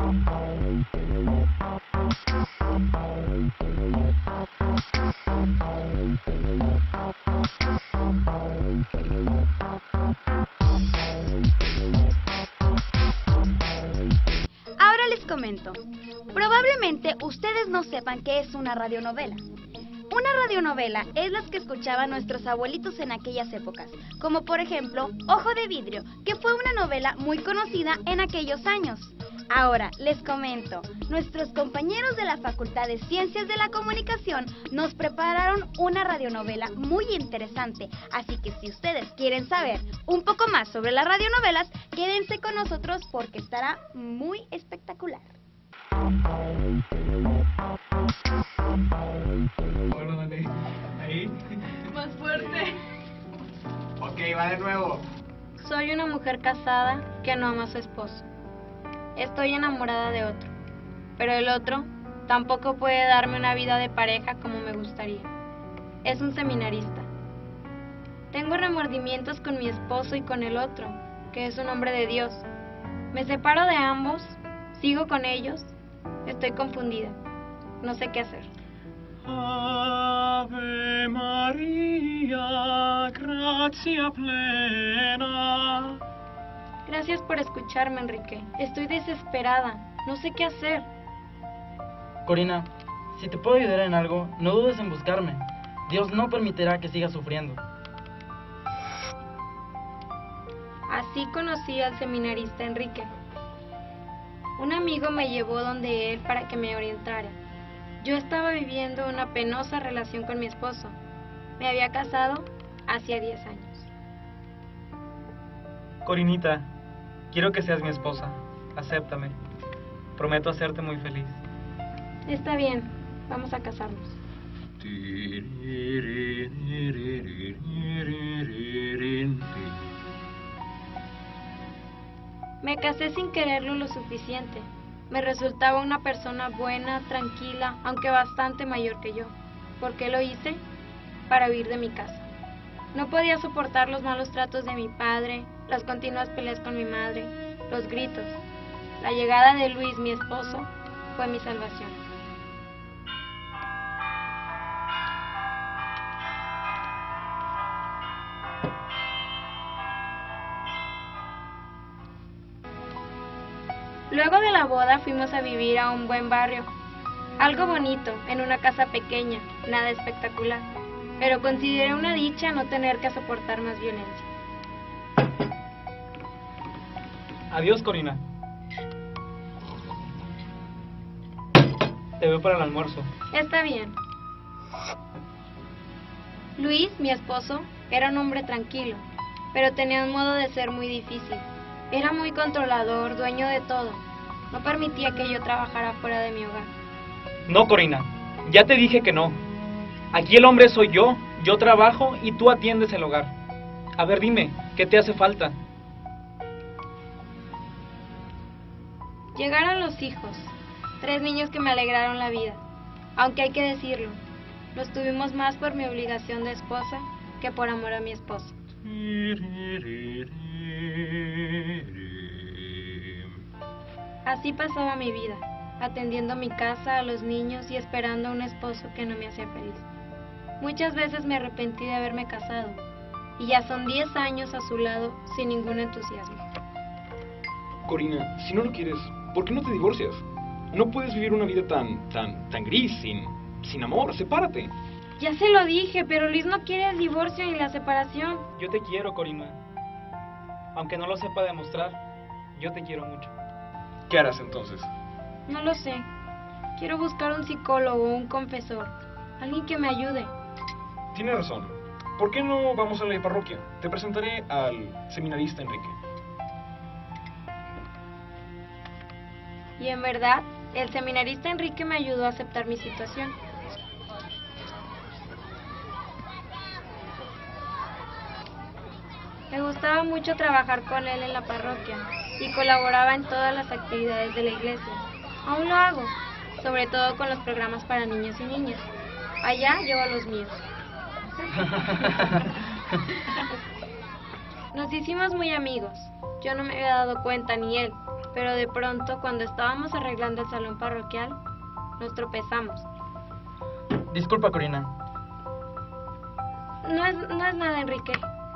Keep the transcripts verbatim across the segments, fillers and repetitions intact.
Ahora les comento. Probablemente ustedes no sepan qué es una radionovela. Una radionovela es las que escuchaban nuestros abuelitos en aquellas épocas, como por ejemplo Ojo de Vidrio, que fue una novela muy conocida en aquellos años. Ahora, les comento, nuestros compañeros de la Facultad de Ciencias de la Comunicación nos prepararon una radionovela muy interesante, así que si ustedes quieren saber un poco más sobre las radionovelas, quédense con nosotros porque estará muy espectacular. Órale, ahí. Más fuerte. Ok, va de nuevo. Soy una mujer casada que no ama a su esposo. Estoy enamorada de otro, pero el otro tampoco puede darme una vida de pareja como me gustaría. Es un seminarista. Tengo remordimientos con mi esposo y con el otro, que es un hombre de Dios. Me separo de ambos, sigo con ellos, estoy confundida. No sé qué hacer. Ave María, gracia plena. Gracias por escucharme, Enrique. Estoy desesperada. No sé qué hacer. Corina, si te puedo ayudar en algo, no dudes en buscarme. Dios no permitirá que sigas sufriendo. Así conocí al seminarista Enrique. Un amigo me llevó donde él para que me orientara. Yo estaba viviendo una penosa relación con mi esposo. Me había casado hacía diez años. Corinita, quiero que seas mi esposa. Acéptame. Prometo hacerte muy feliz. Está bien, vamos a casarnos. Me casé sin quererlo lo suficiente. Me resultaba una persona buena, tranquila, aunque bastante mayor que yo. ¿Por qué lo hice? Para huir de mi casa. No podía soportar los malos tratos de mi padre, las continuas peleas con mi madre, los gritos. La llegada de Luis, mi esposo, fue mi salvación. Luego de la boda fuimos a vivir a un buen barrio. Algo bonito, en una casa pequeña, nada espectacular. Pero consideré una dicha no tener que soportar más violencia. Adiós, Corina. Te veo para el almuerzo. Está bien. Luis, mi esposo, era un hombre tranquilo, pero tenía un modo de ser muy difícil. Era muy controlador, dueño de todo. No permitía que yo trabajara fuera de mi hogar. No, Corina. Ya te dije que no. Aquí el hombre soy yo. Yo trabajo y tú atiendes el hogar. A ver, dime, ¿qué te hace falta? Llegaron los hijos. Tres niños que me alegraron la vida. Aunque hay que decirlo, los tuvimos más por mi obligación de esposa que por amor a mi esposo. Así pasaba mi vida, atendiendo mi casa, a los niños y esperando a un esposo que no me hacía feliz. Muchas veces me arrepentí de haberme casado, y ya son diez años a su lado sin ningún entusiasmo. Corina, si no lo quieres, ¿por qué no te divorcias? No puedes vivir una vida tan, tan, tan gris, sin, sin amor, sepárate. Ya se lo dije, pero Luis no quiere el divorcio ni la separación. Yo te quiero, Corina. Aunque no lo sepa demostrar, yo te quiero mucho. ¿Qué harás entonces? No lo sé. Quiero buscar un psicólogo o un confesor. Alguien que me ayude. Tienes razón. ¿Por qué no vamos a la parroquia? Te presentaré al seminarista Enrique. Y en verdad, el seminarista Enrique me ayudó a aceptar mi situación. Me gustaba mucho trabajar con él en la parroquia y colaboraba en todas las actividades de la iglesia. Aún lo hago, sobre todo con los programas para niños y niñas. Allá llevo los míos. Nos hicimos muy amigos. Yo no me había dado cuenta, ni él. Pero de pronto, cuando estábamos arreglando el salón parroquial, nos tropezamos. Disculpa, Corina. No es, no es nada, Enrique.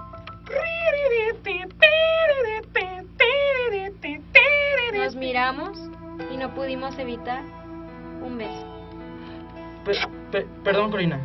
Nos miramos y no pudimos evitar un beso. Pe- pe- perdón, Corina.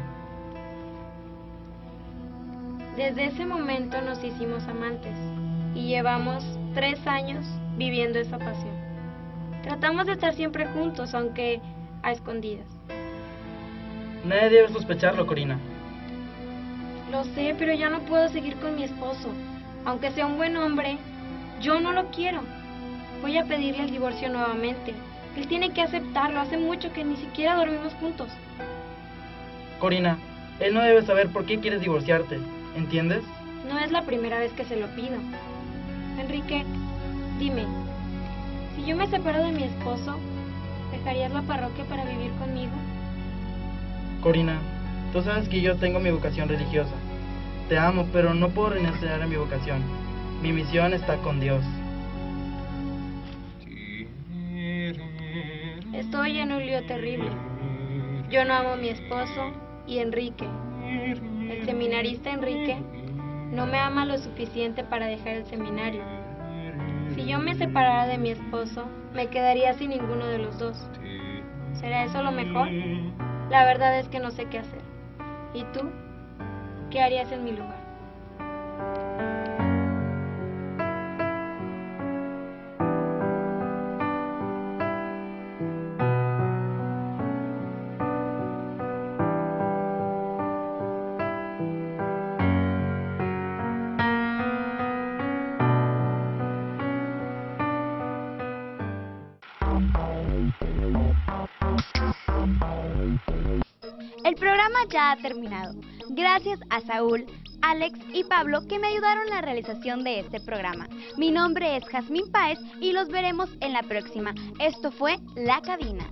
Desde ese momento nos hicimos amantes y llevamos tres años viviendo esa pasión. Tratamos de estar siempre juntos, aunque a escondidas. Nadie debe sospecharlo, Corina. Lo sé, pero ya no puedo seguir con mi esposo. Aunque sea un buen hombre, yo no lo quiero. Voy a pedirle el divorcio nuevamente. Él tiene que aceptarlo. Hace mucho que ni siquiera dormimos juntos. Corina, él no debe saber por qué quieres divorciarte, ¿entiendes? No es la primera vez que se lo pido. Enrique, dime, si yo me separo de mi esposo, ¿dejarías la parroquia para vivir conmigo? Corina, tú sabes que yo tengo mi vocación religiosa. Te amo, pero no puedo renunciar a mi vocación. Mi misión está con Dios. Estoy en un lío terrible. Yo no amo a mi esposo y Enrique, el seminarista Enrique, no me ama lo suficiente para dejar el seminario. Si yo me separara de mi esposo, me quedaría sin ninguno de los dos. ¿Será eso lo mejor? La verdad es que no sé qué hacer. ¿Y tú? ¿Qué harías en mi lugar? El programa ya ha terminado. Gracias a Saúl, Alex y Pablo que me ayudaron en la realización de este programa. Mi nombre es Jazmín Páez y los veremos en la próxima. Esto fue La Cabina.